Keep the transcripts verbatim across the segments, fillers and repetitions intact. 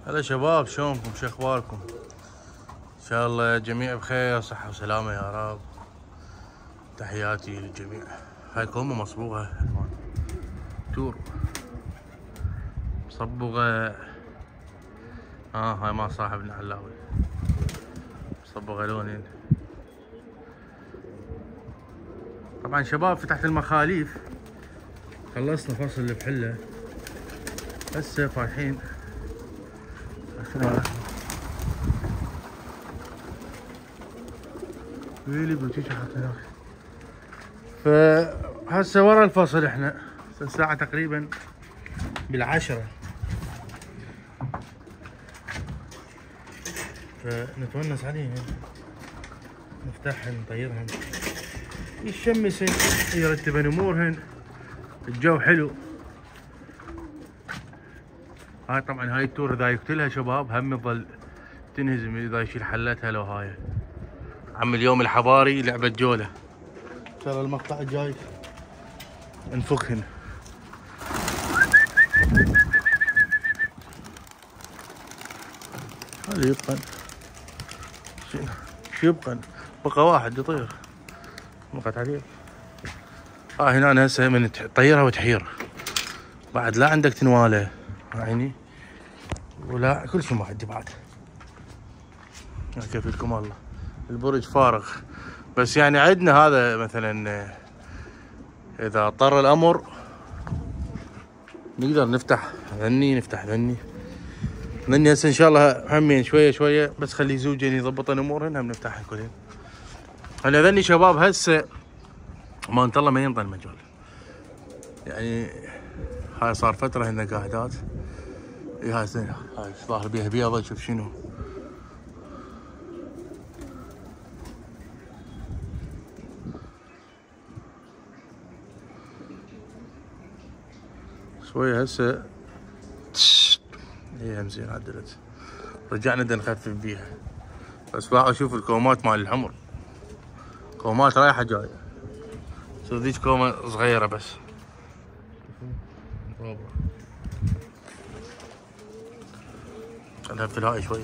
هلا شباب، شلونكم؟ شو اخباركم؟ ان شاء الله جميع بخير، صحة وسلامة يا رب. تحياتي للجميع. هاي كومة مصبوغة تور مصبغة. اه هاي ما صاحبنا علاوي مصبغة لونين. طبعا شباب فتحت المخاليف، خلصنا فصل البحلة، هسه فاتحين ويلي بوتيش حط هناك. فهسه ورا الفصل احنا، الساعة تقريبا بالعشرة، فنتونس عليهن، نفتحهن نطيرهن، يشمسن، يرتبن امورهن، الجو حلو. هاي طبعا هاي التور اذا يقتلها شباب هم تظل تنهزم اذا يشيل حلتها. لو هاي عم اليوم الحباري لعبة جولة. ترى المقطع الجاي نفكهن. هذا يبقى شو يبقى بقى واحد يطير وقت عليك. ها هنا هسه من تطيرها وتحير بعد، لا عندك تنواله عيني ولا كل شيء ما عندي بعد. كيف لكم الله، البرج فارغ، بس يعني عندنا هذا مثلا اذا اضطر الامر نقدر نفتح ذني نفتح ذني ذني هسه ان شاء الله همين شويه شويه، بس خلي زوجين يضبطن امورهن هم نفتحها كلهن. هلا ذني شباب هسه ما انت الله ما ينطى المجال، يعني هاي صار فتره هن قاعدات. اي هاي زين، هاي ظاهر بيها بيضه. شوف شنو شويه هسه. اي هم زين عدلت، رجعنا بدنا نخفف بيها. بس باعوا شوف الكومات مال الحمر، كومات رايحه جايه. شوف ذيك كومه صغيره بس. خليها في الهاي شويه.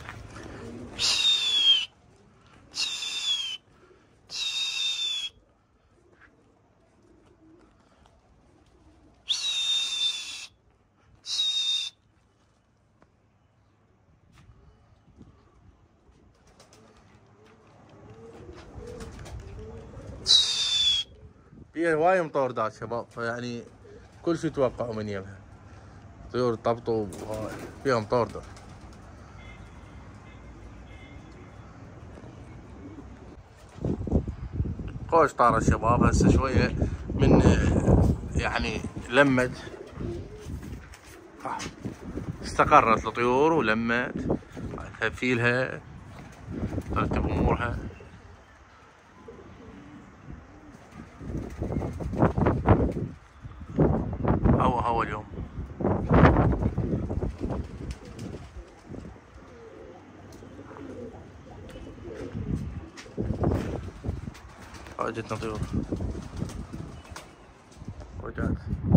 فيها هواي مطوردات شباب، فيعني كل شيء توقعوا من يمها، طيور طبطب وهاي فيها مطوردة. خوش طار الشباب هسه شوية من يعني لمت، استقرت الطيور ولمت، تهفيلها ترتب امورها. هوا هوا اليوم. جتنا طيور رجعت.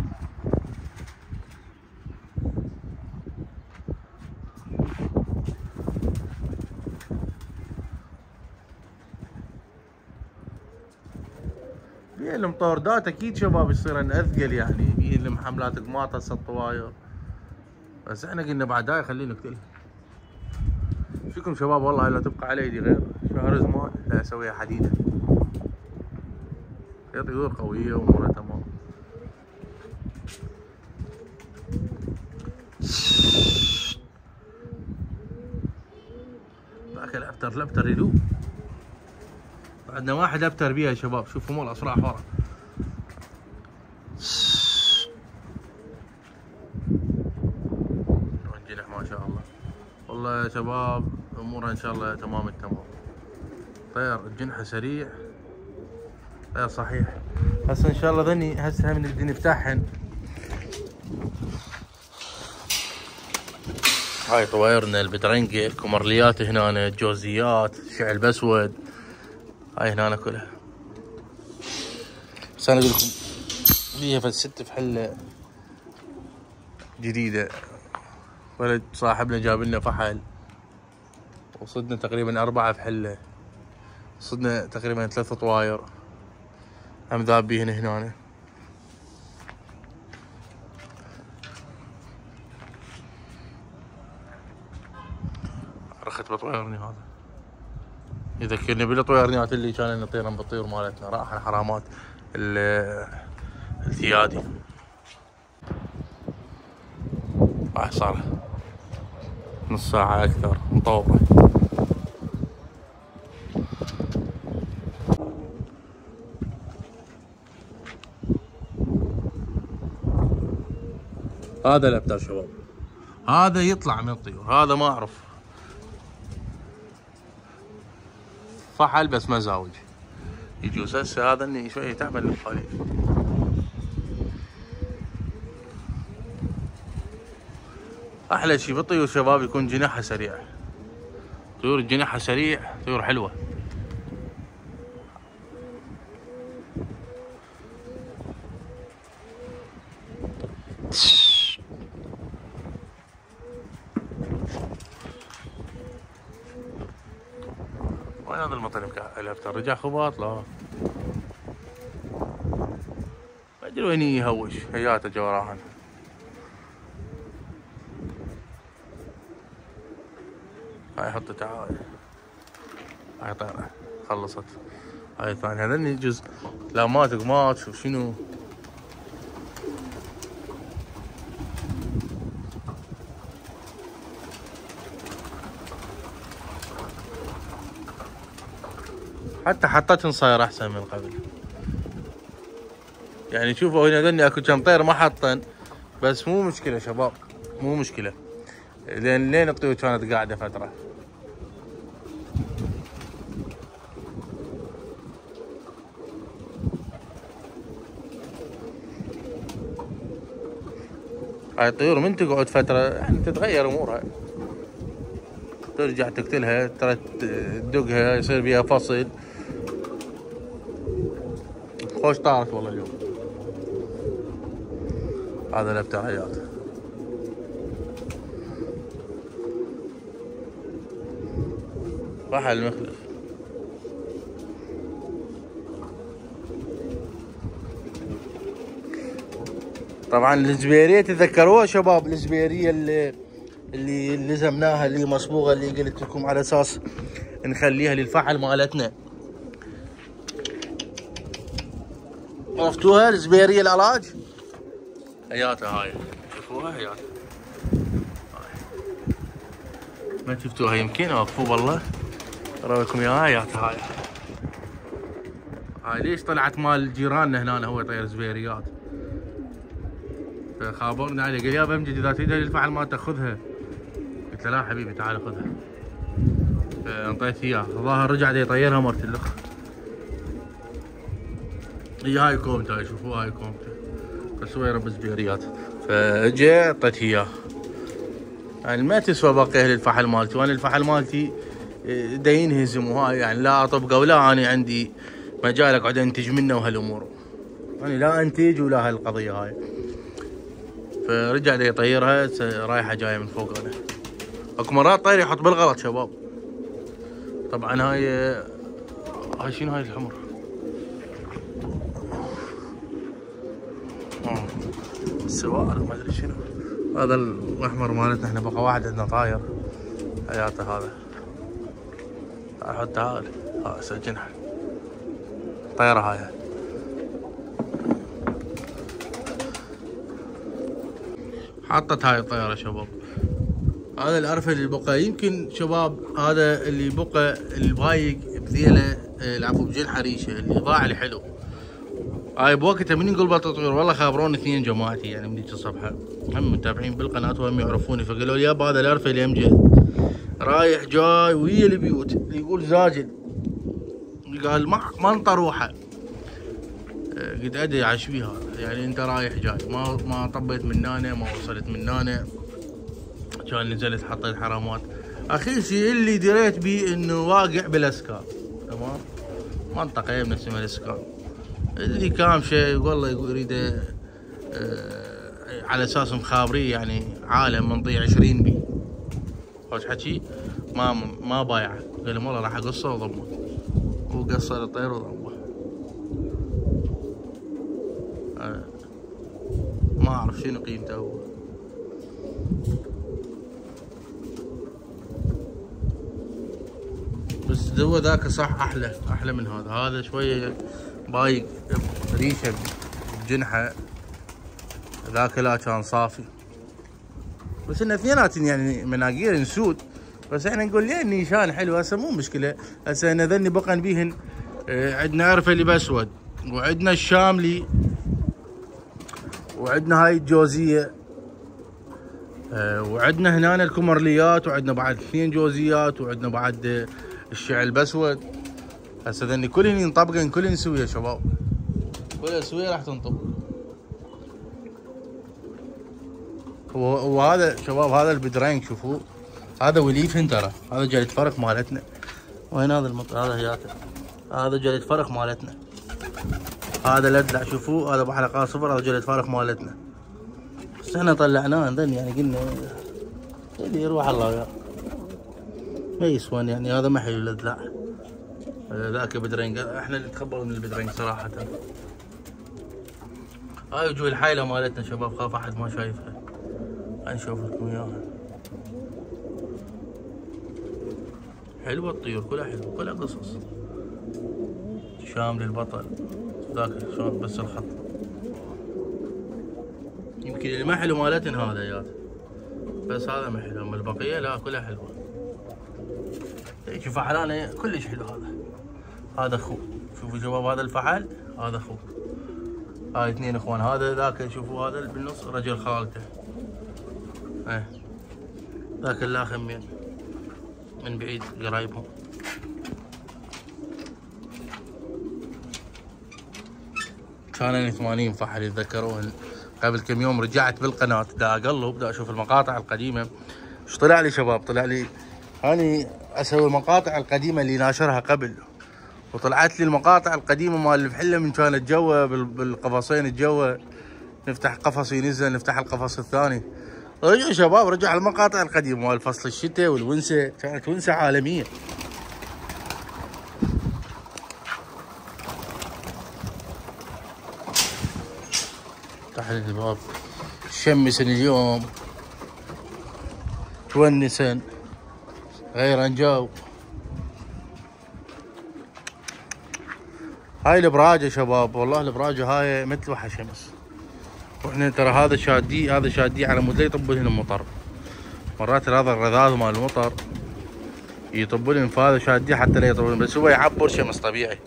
بيه المطوردات اكيد شباب يصيرن اثقل، يعني بيه المحملات قماطس الطواير، بس احنا قلنا بعد هاي خلينا نقتلها. فيكم شباب والله هاي لا تبقى على يدي غير شهر زمان لا اسويها حديده. هي طيور قويه وامورها تمام. ذاك الابتر الابتر يلو، عندنا واحد ابتر بيها يا شباب. شوفوا مول اسرع ورا. وانجلح ما شاء الله. والله يا شباب امورها ان شاء الله تمام التمام. طير الجنحه سريع، طير صحيح. هسه ان شاء الله ذني هسه هم نبدي نفتحهن. هاي طويرنا البدرنقة، الكمرليات هنا، الجوزيات، شعل بسود، هاي هنا كلها. بس انا اقول لكم فيها فد ست فحلة جديدة ولد صاحبنا جاب لنا فحل وصدنا تقريبا أربعة بحلة، صدنا تقريبا ثلاث طواير هم ذابين هنا. رخت بطويرني هذا يذكرني بالطويرنيات اللي كان نطيرن بالطيور مالتنا، راح الحرامات الثيادي. راح صار نص ساعة أكثر مطورة. هذا الأبتر شباب، هذا يطلع من الطيور، هذا ما أعرف فحل بس مزاوج يجوز. هسه هذا اني شوية تعمل الخليل. احلى شيء بالطيور شباب يكون جناحها سريع، طيور جناحها سريع طيور حلوة. وين هذا المطر الابتر؟ رجع خباط؟ لا ما ادري وين يهوش، هياته جوراهن. هاي حطه تعال، هاي طيرة خلصت. هاي الثانية هذني جزء لا مات قمات شوف شنو. حتى حطتهن صاير احسن من قبل. يعني شوفوا هنا ذني اكو كم طير ما حطن، بس مو مشكلة شباب مو مشكلة، لين لين الطيور كانت قاعدة فترة. هاي الطيور من تقعد فترة يعني تتغير امورها، ترجع تقتلها ترى تدقها يصير بيها فصل. خوش طارت والله اليوم. هذا الابتريات راح المخلف. طبعا الزبيرية تذكروها شباب، الزبيرية اللي اللي لزمناها اللي مصبوغة اللي قلت لكم على اساس نخليها للفحل مالتنا. عرفتوها الزبيرية العلاج؟ هياتها هاي شوفوها هياتها. ما شفتوها يمكن اوقفوا والله اراويكم اياها. هياتها هاي هاي ليش طلعت مال جيراننا هنا هو طير زبيريات، فخابرنا عليه قال يا بمجد اذا تريدها للفحل ما تاخذها. قلت له لا حبيبي تعال خذها، فانطيت اياه. الظاهر رجع يطيرها مرت الاخ. هي هاي كومته هاي شوفوها هاي كومته بس هو يربي زبيريات، فاجي اعطيته اياه. يعني ما تسوى باقيه للفحل مالتي، وانا الفحل مالتي دا ينهزم وهاي يعني لا اطبقه ولا انا عندي مجال اقعد انتج منه وهالامور. يعني لا انتج ولا هالقضيه هاي. فرجع دا يطيرها رايحه جايه من فوق. انا اكو مرات طير يحط بالغلط شباب. طبعا هاي هاي شنو هاي الحمر؟ السوائل ما ادري شنو هذا الاحمر مالتنا. احنا بقى واحد عندنا طاير حياته هذا. احط تعال ها سجنها طيره هاي. حطت هاي الطياره شباب. هذا الارفل اللي بقى يمكن شباب، هذا اللي بقى البايق بذيله العفو بجنحه ريشه اللي ضاع لي حلو. هاي بوقتها من نقول بطاطير والله خابروني اثنين جماعتي يعني من ذيك الصبحه هم متابعين بالقناه وهم يعرفوني، فقالوا لي يابا هذا الارفل يا امجد رايح جاي ويا البيوت اللي يقول زاجل. قال ما ما انطى روحه. قلت ادري عشبيها يعني انت رايح جاي ما ما طبيت من هنا ما وصلت من هنا. كان نزلت حطيت حرامات. اخير شيء اللي دريت بيه انه واقع بالاسكان تمام، منطقه من اسمها الاسكان اللي كام شيء والله يريد على اساس مخابريه يعني عالم منطي عشرين بي خوش حكي ما ما بايعه. قال لهم والله راح اقصه وضمه، وقصر الطير وضمه. آه. ما اعرف شنو قيمته هو. بس هو ذاك صح احلى احلى من هذا. هذا شويه بايق ريشه بجنحه، ذاك لا كان صافي. بس ان اثنيناتهم يعني مناقير نسود، بس احنا نقول ليه النيشان حلو. هسه مو مشكله، هسه انا ذني بقى بيهن. اه عندنا عرفلي باسود، وعندنا الشاملي، وعندنا هاي الجوزيه، اه وعندنا هنا الكمرليات، وعندنا بعد اثنين جوزيات، وعندنا بعد اه الشعل باسود. هسه ذني كلهن ينطبقن، كلهن سويه شباب، كلها سويه راح تنطبق. وهذا شباب هذا البدرين شوفوه، هذا وليفن ترى، هذا جلد فرق مالتنا. وين هذا المط... هذا هياته، هذا جلد فرق مالتنا. هذا الادلع شوفوه، هذا بحلقات صفر، هذا جلد فرق مالتنا. بس احنا طلعناه عندنا يعني قلنا اللي يروح الله وياه ما يسوان يعني. هذا ما حلو الادلع، ذاك بدرين احنا اللي تخبروا من البدرين صراحه. هاي وجوه الحايله مالتنا شباب، خاف احد ما شايفها. نشوف لكم اياها. حلوه الطيور كلها حلوه، كلها قصص. شامل البطل ذاك شلون بس الخط. يمكن اللي ما حلو مالتن هذا يا بس هذا ما حلو، اما البقيه لا كلها حلوه. شوف فحلانه كلش حلو. هذا هذا اخوه، شوفوا شباب هذا الفحل، هذا اخوه. هاي اثنين اخوان. هذا ذاك شوفوا هذا بالنص رجل خالته. ايه ذاك الاخ من من بعيد قرايبهم. كان ثمانين فحل يتذكرون. قبل كم يوم رجعت بالقناه دا اقلب دا اشوف المقاطع القديمه. ايش طلع لي شباب؟ طلع لي هاني اسوي المقاطع القديمه اللي ناشرها قبل، وطلعت لي المقاطع القديمه مال الفحله من كانت جوا بالقفصين الجوا، نفتح قفص ينزل، نفتح القفص الثاني. رجع شباب رجع المقاطع القديمه مال فصل الشتاء والونسه، كانت ونسه عالميه. افتح الباب شمسن اليوم تونسن غير انجاو. هاي البراجه شباب، والله البراجه هاي مثل وحش شمس. واحنا ترى هذا شادي، هذا شادي على مود لا يطب لهن المطر. مرات هذا الرذاذ مال المطر يطب لهن، فهذا شادي حتى لا يطب لهن، بس هو يعبر شمس طبيعي.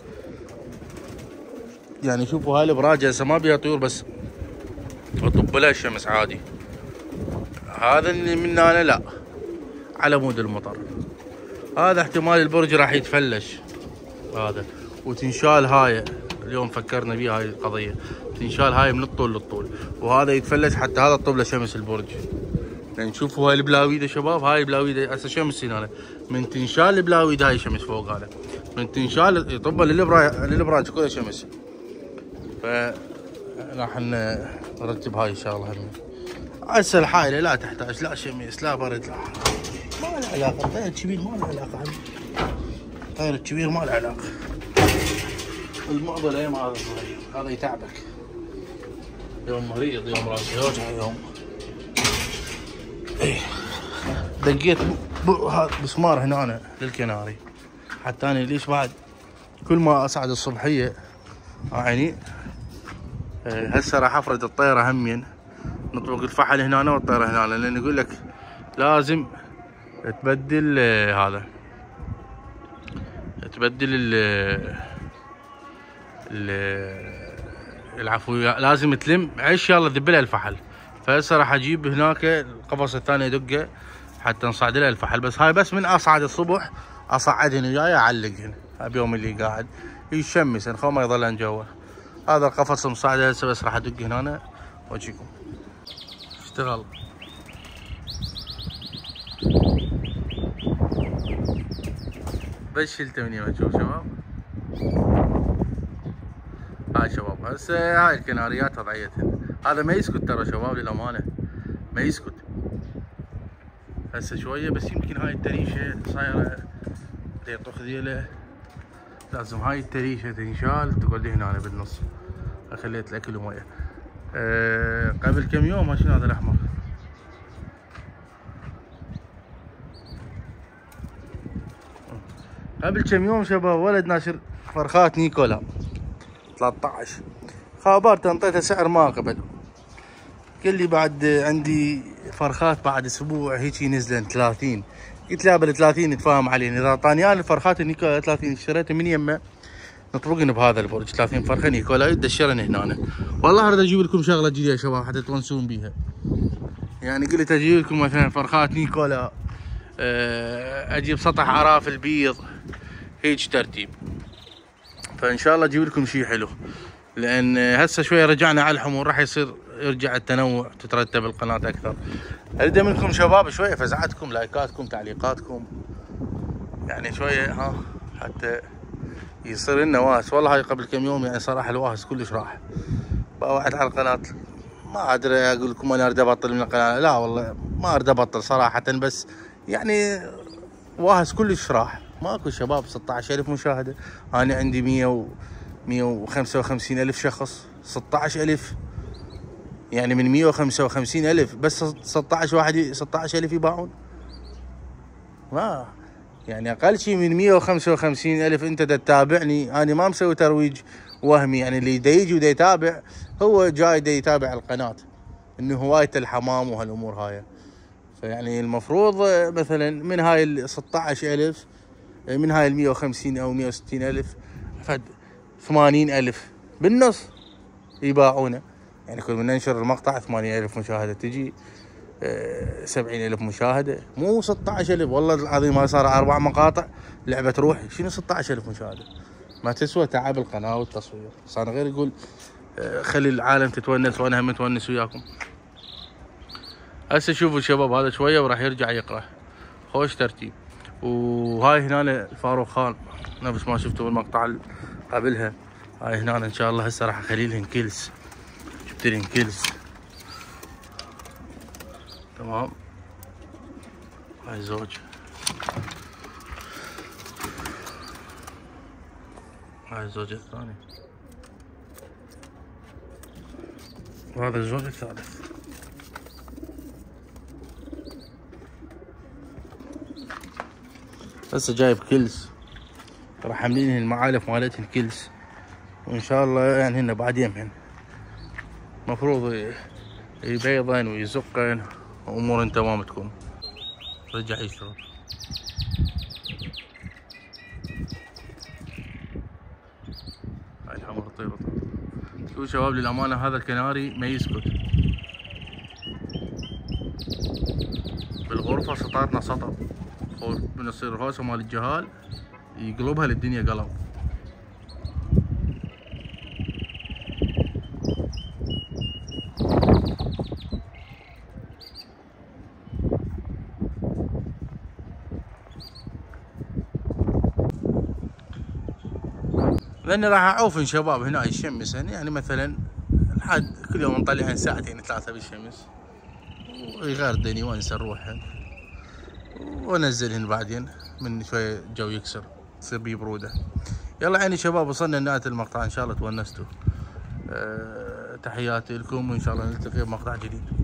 يعني شوفوا هاي البراجه هسه ما بيها طيور بس يطب لها الشمس عادي. هذا اللي من هنا لا على مود المطر. هذا احتمال البرج راح يتفلش هذا، وتنشال هاي اليوم فكرنا بيها هاي القضيه، تنشال هاي من الطول للطول، وهذا يتفلش حتى هذا تطب له شمس البرج. يعني شوفوا هاي البلاويده شباب، هاي البلاويده هسه شمس هنا من تنشال البلاويده، هاي شمس فوق هذا من تنشال يطب للبراج للبراج كلها شمس. ف راح نرتب هاي ان شاء الله. هم هسه الحائله لا تحتاج لا شمس لا برد لا، ما له علاقه. الطير الكبير ما له علاقه، الطير الكبير ما له علاقه. المعضله ايام هذا الصغير هذا يتعبك، يوم مريض يوم راسي يوجع يوم. ايه دقيت هذا مسمار هنا للكناري حتى انا ليش بعد كل ما اصعد الصبحيه عيني. هسه راح افرد الطيره همين، نطبق الفحل هنا والطيره هنا، لان يقول لك لازم تبدل هذا تبدل ال العفو لازم تلم عش يلا ذبلها الفحل. فهسه راح اجيب هناك القفص الثاني ادقه حتى نصعد لها الفحل. بس هاي بس من اصعد الصبح اصعدهن وياي اعلقهن بيوم اللي قاعد يشمسن خو ما يظلن جوا. هذا القفص مصعد هسه بس راح ادق هنا واجيكم. اشتغل بس شلته من يمه. شوف شباب هاي شباب هسه هاي الكناريات وضعيتهن هذا ما يسكت ترى شباب للامانه، ما يسكت. هسه شويه بس يمكن هاي التريشه صايره يطخ ذيله، لازم هاي التريشه تنشال تقعد هنا بالنص. خليت الاكل ومويه. أه قبل كم يوم شنو هذا الاحمر؟ قبل كم يوم شباب ولد ناشر فرخات نيكولا ثلاثة عشر، خابرت انطيته سعر ما قبل، قال لي بعد عندي فرخات بعد اسبوع هيجي نزلن ثلاثين. قلت له بال ثلاثين نتفاهم عليه، اذا اعطاني انا الفرخات النيكولا ثلاثين اشتريتها من يمه نطرقن بهذا البرج ثلاثين فرخه نيكولا يدشرن هنا. والله اريد اجيب لكم شغله جديده يا شباب حتى تونسون بيها. يعني قلت اجيب لكم مثلا فرخات نيكولا، اجيب سطح عراف البيض هيج ترتيب. فان شاء الله اجيب لكم شيء حلو، لان هسه شويه رجعنا على الحمول راح يصير يرجع التنوع تترتب القناه اكثر. اريد منكم شباب شويه فزعتكم، لايكاتكم، تعليقاتكم، يعني شويه ها حتى يصير لنا واهس. والله هاي قبل كم يوم يعني صراحه الواهس كلش راح. باوعد على القناه ما ادري اقول لكم انا اريد ابطل من القناه، لا والله ما اريد ابطل صراحه، بس يعني واهس كلش راح. ماكو شباب ستة عشر ألف مشاهده، انا عندي مية و مية وخمسة وخمسين ألف شخص، ستة عشر ألف يعني من مية وخمسة وخمسين ألف بس ستة عشر واحد ستة عشر ألف يباعون. ما يعني اقل شيء من مية وخمسة وخمسين ألف انت تتابعني، انا ما مسوي ترويج وهمي، يعني اللي دا يجي ودا يتابع هو جاي دا يتابع القناه انه هوايته الحمام وهالامور هاي. فيعني المفروض مثلا من هاي ال ستة عشر ألف، من هاي ال مية وخمسين او مية وستين ألف فد ثمانين ألف بالنص يباعونه. يعني كل من ننشر المقطع ثمانين ألف مشاهده تجي سبعين ألف مشاهده، مو ستة عشر ألف. والله العظيم ما صار اربع مقاطع لعبه روحي، شنو ستة عشر ألف مشاهده؟ ما تسوى تعب القناه والتصوير. بس انا غير يقول خلي العالم تتونس وانا هم متونس وياكم. هسه شوفوا الشباب هذا شويه وراح يرجع يقرا خوش ترتيب. وهاي هنا الفاروق خان نفس ما شفتوا بالمقطع قبلها، هاي هنا ان شاء الله هسه راح اخلي لهن كلس، جبت لهن كلس تمام. هاي زوج، هاي الزوج الثاني، وهذا الزوج الثالث. هسه جايب كلس راح عاملين المعالف مالتهن كلس، وان شاء الله يعني هن بعد يمهن مفروض يبيضن ويزقن وامور تمام تكون. رجع يشرب. هاي الحمر طير طير. شوفوا شباب للامانه هذا الكناري ما يسكت. بالغرفه سطرنا سطر من يصير هوسه مال الجهال يقلبها للدنيا قلب. لاني راح اعوفن شباب هنا يشمسن، يعني مثلا لحد كل يوم نطلعهن ساعتين ثلاثه بالشمس ويغردن يونسن روحهن، وانزلهن بعدين من شويه الجو يكسر تصير بيه بروده. يلا عيني شباب وصلنا لنهايه المقطع، ان شاء الله تونستوا. أه تحياتي لكم وان شاء الله نلتقي بمقطع جديد.